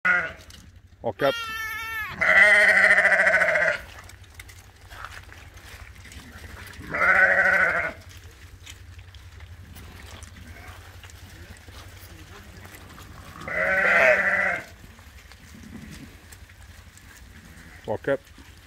Walk up. Walk up.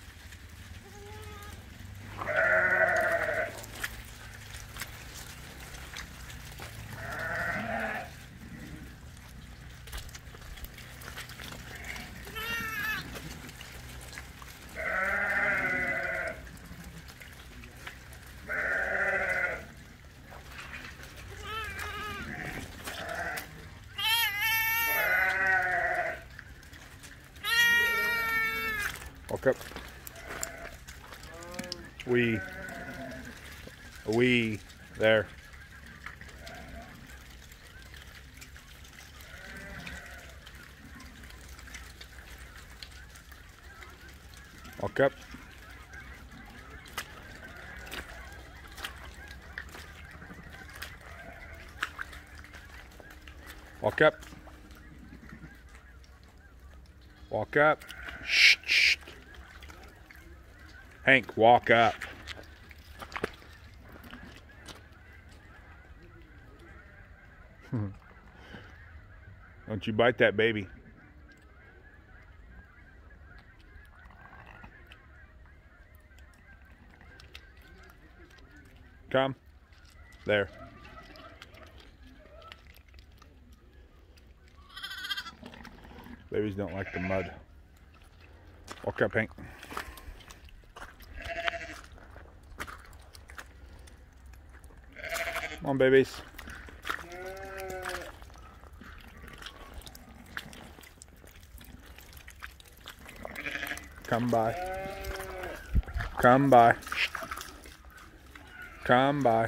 Walk up. Wee. There. Walk up. Walk up. Walk up. Shh. Hank, walk up. Don't you bite that baby. Come. There. Babies don't like the mud. Walk up, Hank. Come on, babies. Come by. Come by. Come by.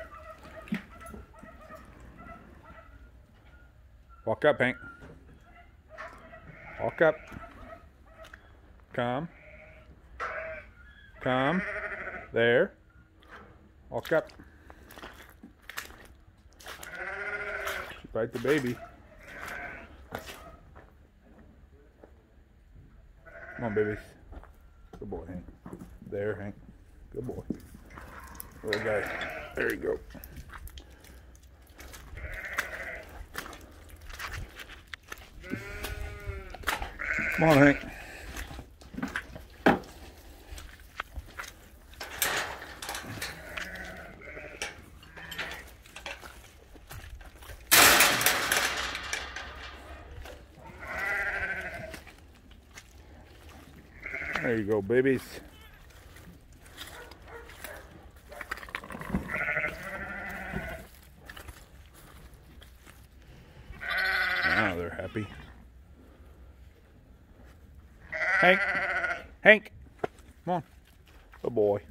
Walk up, Hank. Walk up. Come. Come. There. Walk up. Bite the baby. Come on, babies. Good boy, Hank. There, Hank. Good boy. Little guy. There you go. Come on, Hank. There you go, babies. Now they're happy. Hank! Hank! Come on. Good boy.